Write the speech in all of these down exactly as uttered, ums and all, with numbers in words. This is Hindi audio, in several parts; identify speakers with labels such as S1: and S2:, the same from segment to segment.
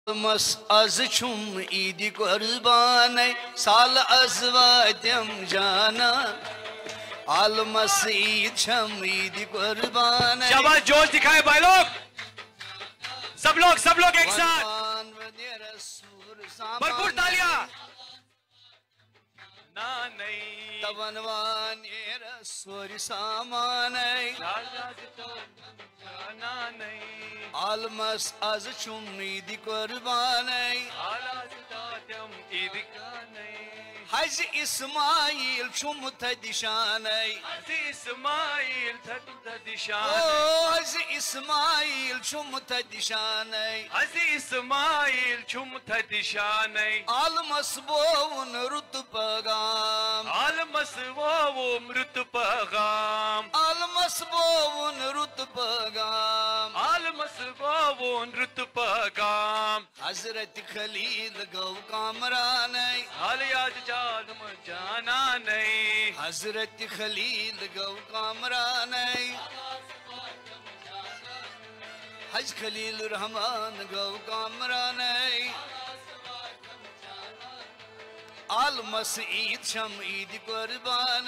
S1: मस अज छुम ईद कुर्बान साल अज वाद्यम जाना आलमस ईद छम ईद कुर्बान।
S2: शाबाश, जोश दिखाए भाई लोग, सब लोग सब लोग एक साथ भरपूर तालियां। ना नहीं
S1: तवनवान रसूर सामान
S2: ना नहीं
S1: आलमस अज छुम ईद कुर्बान
S2: ईद का नहीं
S1: हज इस्माइल छुम दिशान
S2: इस्माइल दिशान
S1: हज इस्माइल छुम दिशान
S2: हज इस्माइल छुम दिशान
S1: आलमस बोवन रुत पगाम
S2: आलमस वो मृत पगाम
S1: आलमस बोवन रुत पगाम
S2: आलमस वो नृत पगाम
S1: हजरत खलील गौ कामरान
S2: हालियाज जालम जाना नहीं
S1: हजरत खलील गौ कामरान हज खलील रहमान गौ कामरान आलमस ईद शम ईद कुर्बान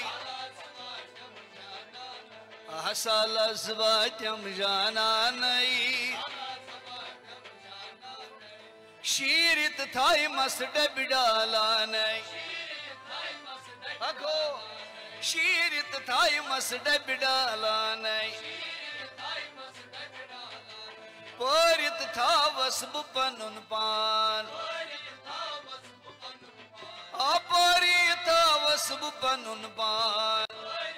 S1: हसल अज़वाजम जाना नहीं शीरित थाई मस डबिडाला नहीं अगो शीरित थाई मस डबिडाला नहीं परित था वसब पनुन पान अपरित वसब पनुन पान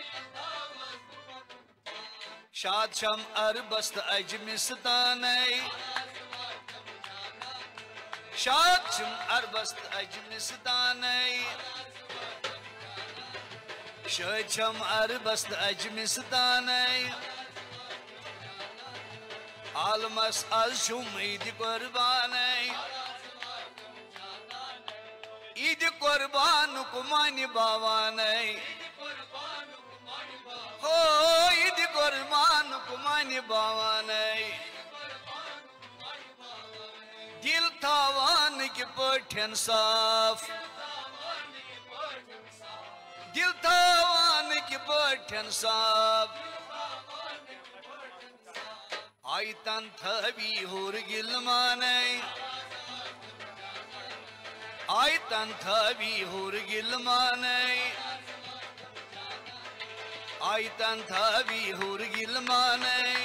S1: शाद शम अरबस्त अजमिस्तान शाद शम अरबस्त अजमिस्तान शाद शम अरबस्त अजमिस्तान आलमस अज शुम ईद कुर्बान ईद कुर्बान कुमानी बावान हो ईद कुर्बान कुमानी बावान दिल थावान के पठन साफ दिल थावान के पठन साफ आई तन थवी होर गिलमान आई तन थवी होर गिलमान आई तन थवी होर गिलमान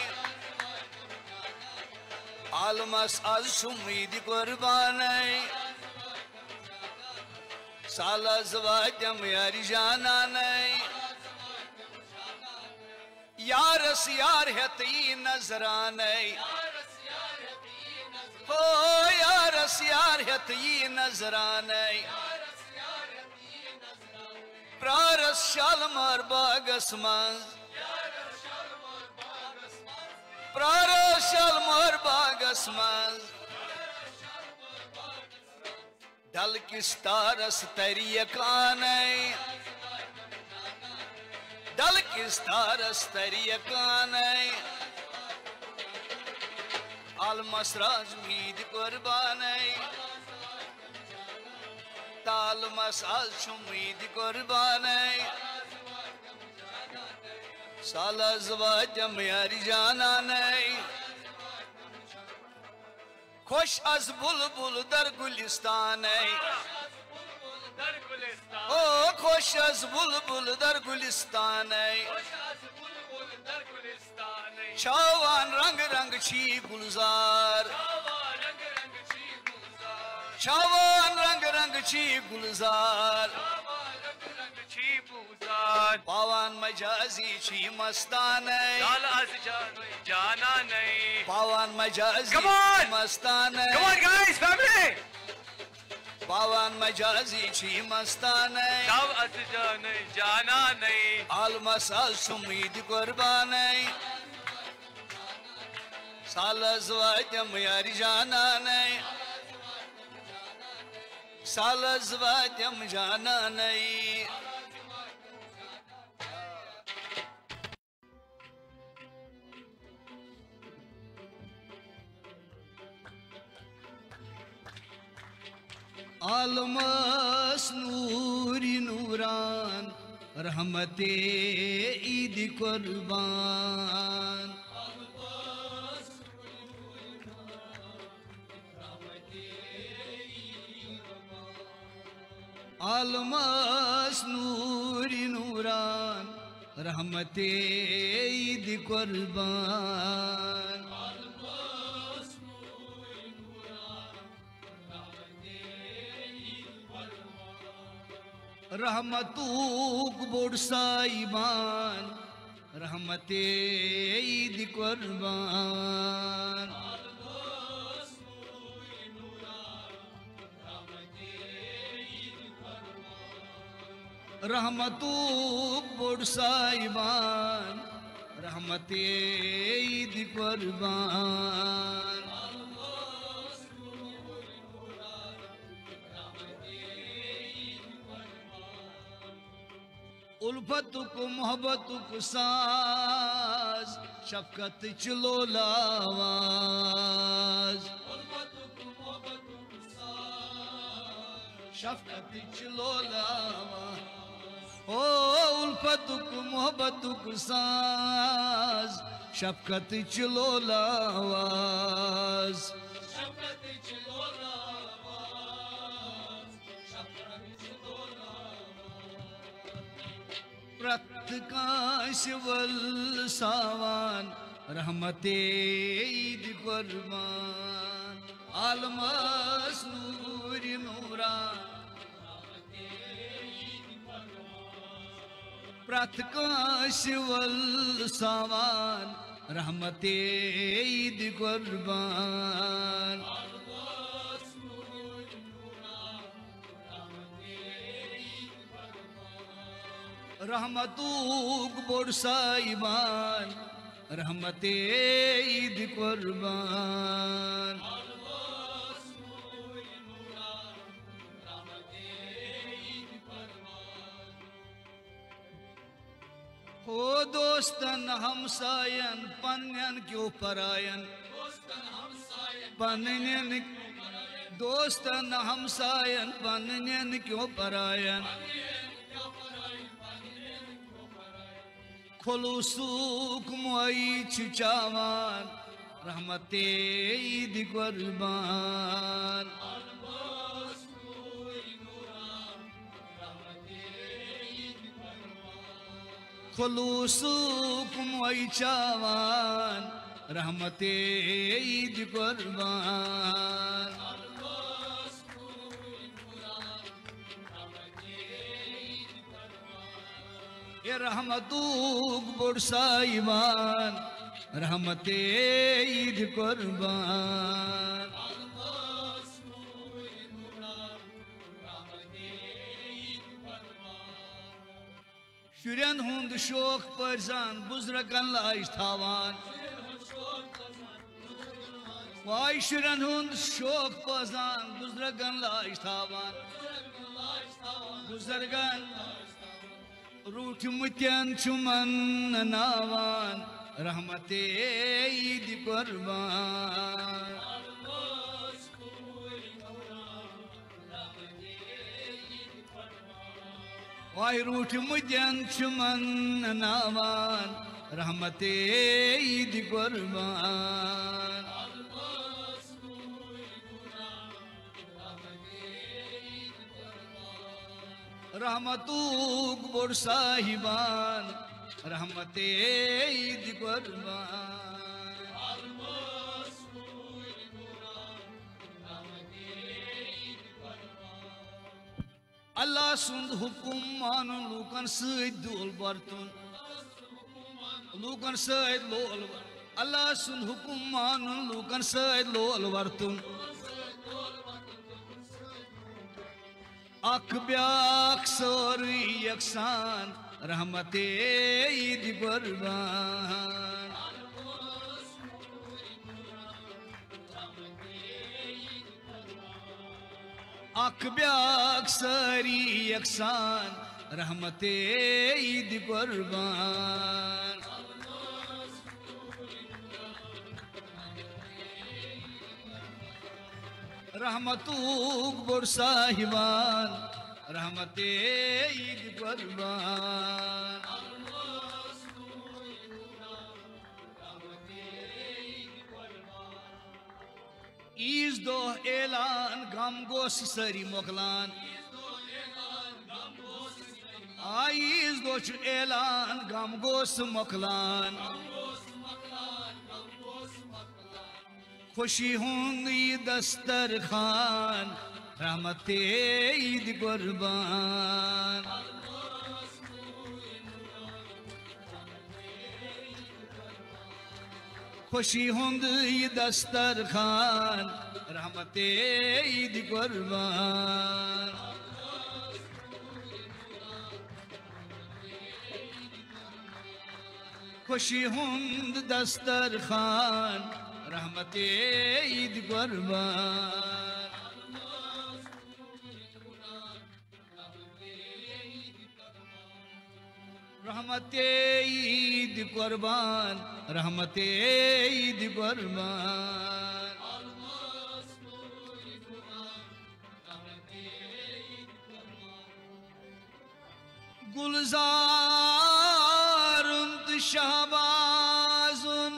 S1: आलमस अज शुमीद कुर्बान साल ज़वाजम यारी जाना नहीं यारस यार है ती नजरान हो यारस यार है ती नजरान प्रारस शालमार बागस मंज प्रारस शालमार बागस मंज दल किस तारस तरियकान दल किस तारस तरियकान आलमस राजमीद कुर्बान तालमस अज शुमीद कुर्बान साला ज़वाजम यारी जाना नहीं खुश अज बुलबुल दर गुलिस्तान ओ खुश अज बुलबुल दर गुलिस्तान छावान रंग रंग छी गुलजार छावान रंग रंग छी गुलजार पावान मजाजी छी मस्तान
S2: जाना नहीं
S1: पावान मजाजी मस्तान पावान मजाजी छी मस्तान
S2: जाना नहीं
S1: आलमस अज शुमीद कुर्बान साल ज़वाजम यारी जाना नहीं साल ज़वाजम जाना नहीं आलमस नूरी नूरान रहमते ईद कुर्बान। आलमस नूरी नूरान रहमते ईद कुर्बान। रहमतूक बोड़ साइबान रहमते ईद कुर्बान। रहमतूक बोड़ साइबान रहमते ईद कुर्बान। उल्फतुक मोहब्बतुक साज शफकत चलो लावाज। शफकत चलो लावाज ओ उल्फतुक मोहब्बतुक साज शफकत चलो लावाज। प्रत कांशवल सावान रहमते ईद कुर्बान। आलमस नूर नूरान प्रत कांशवल सावान रहमते ईद कुर्बान। रहमतूक बोड़ साइबान रहमते ईद कुर्बान। हो दोस्तन हमसायन पन्यन क्यों परायन। पन्यन दोस्तन हमसायन पन्यन क्यों परायन। खुलूसूक मोई चुचावान रहमते ईद कुर्बान। खुलूसूक मोई चावान रहमते ईद कुर्बान। ये रहमतूक बोड़ साइबान रहमते ईद कुर्बान। शुरन हुंद शोक परजान बुजुर्गन लाज थावान। वाय शुरन हुंद शोक परजान बुजुर्गन लाज थावान। बुजुर्गन रूठमुत्यन चुमन नावान रहमते ईद कुर्बान। वाय रूठमुत्यन चुमन नावान रहमते ईद कुर्बान। रहमतूक बोड़ साहिबान रहमते ईद कुर्बान। अल्लाह सुंद हुकुम मानुन लूकन सद दोल बरतुन लूकन सद लोल। अल्लाह सुंद हुकुम मानुन लूकन सद लोल बरतुन। अख ब्याख सोरी यकसान रहमते ईद कुर्बान। अख ब्याख सरी यकसान रहमते ईद कुर्बान। रहमतूक बोर साहिबान रहमते ईद कुर्बान ईज दो ऐलान गम गोस सरी मोकलान ईज दो ऐलान गम गोस मोकलान खुशी हुंद दस्तर खान रहमते ईद कुर्बान खुशी हुंद दस्तर खान रहमते ईद कुर्बान खुशी हुंद दस्तर खान रहमते ईद कुर्बान रहमते ईद कुर्बान रहमते ईद कुर्बान गुलजारुन शहबाजुन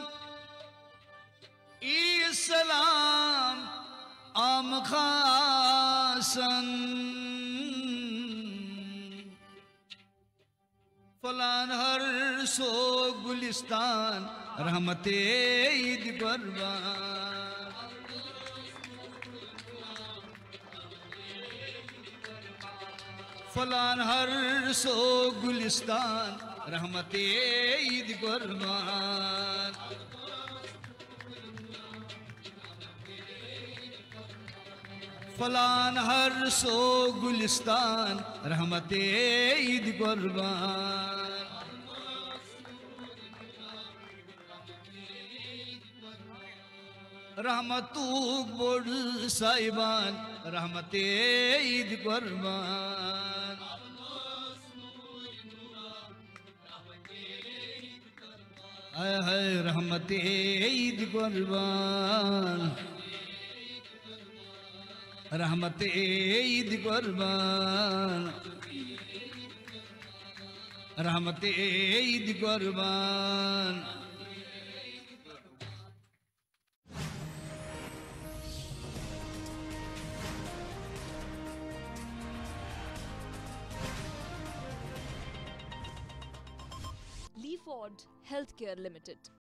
S1: इस्लाम आम खासन फलान हर सो गुलिस्तान रहमते ईद कुर्बान फलान हर सो गुलिस्तान रहमते ईद कुर्बान फलान हर सो गुलिस्तान रहमते ईद कुर्बान रहमतूक बोड साहिबान रहमते ईद कुर्बान हाय हाय रहमते ईद कुर्बान रहमते ईद कुर्बान रहमते ईद कुर्बान
S3: Lee Ford Healthcare Limited.